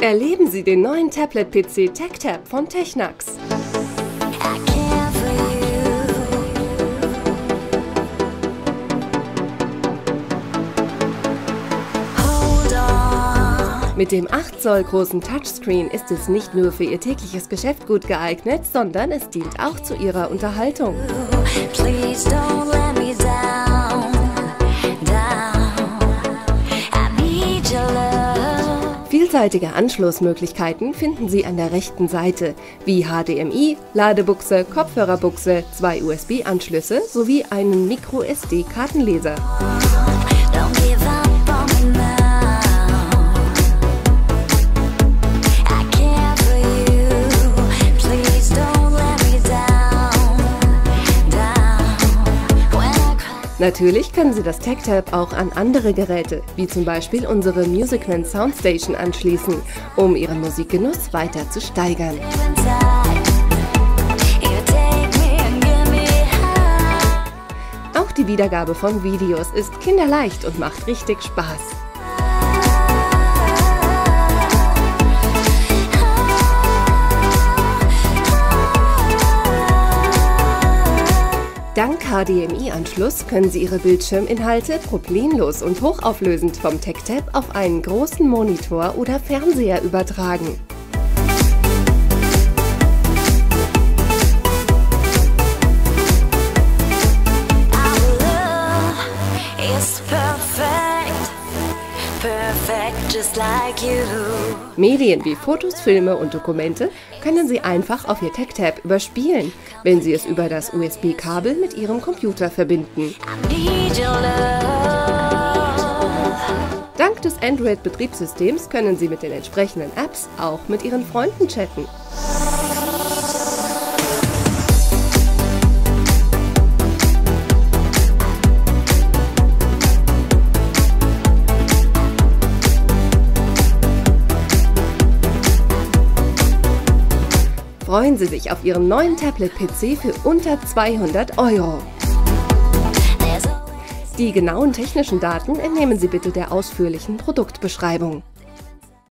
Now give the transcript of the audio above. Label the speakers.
Speaker 1: Erleben Sie den neuen Tablet-PC TechTab von Technax. Mit dem 8 Zoll großen Touchscreen ist es nicht nur für Ihr tägliches Geschäft gut geeignet, sondern es dient auch zu Ihrer Unterhaltung. Vielseitige Anschlussmöglichkeiten finden Sie an der rechten Seite, wie HDMI, Ladebuchse, Kopfhörerbuchse, 2 USB-Anschlüsse sowie einen Micro-SD-Kartenleser. Natürlich können Sie das TechTab auch an andere Geräte, wie zum Beispiel unsere Musicman Soundstation anschließen, um Ihren Musikgenuss weiter zu steigern. Auch die Wiedergabe von Videos ist kinderleicht und macht richtig Spaß. Dank HDMI-Anschluss können Sie Ihre Bildschirminhalte problemlos und hochauflösend vom TechTab auf einen großen Monitor oder Fernseher übertragen. Medien wie Fotos, Filme und Dokumente können Sie einfach auf Ihr TechTab überspielen, wenn Sie es über das USB-Kabel mit Ihrem Computer verbinden. Dank des Android-Betriebssystems können Sie mit den entsprechenden Apps auch mit Ihren Freunden chatten. Freuen Sie sich auf Ihren neuen Tablet-PC für unter 200 €. Die genauen technischen Daten entnehmen Sie bitte der ausführlichen Produktbeschreibung.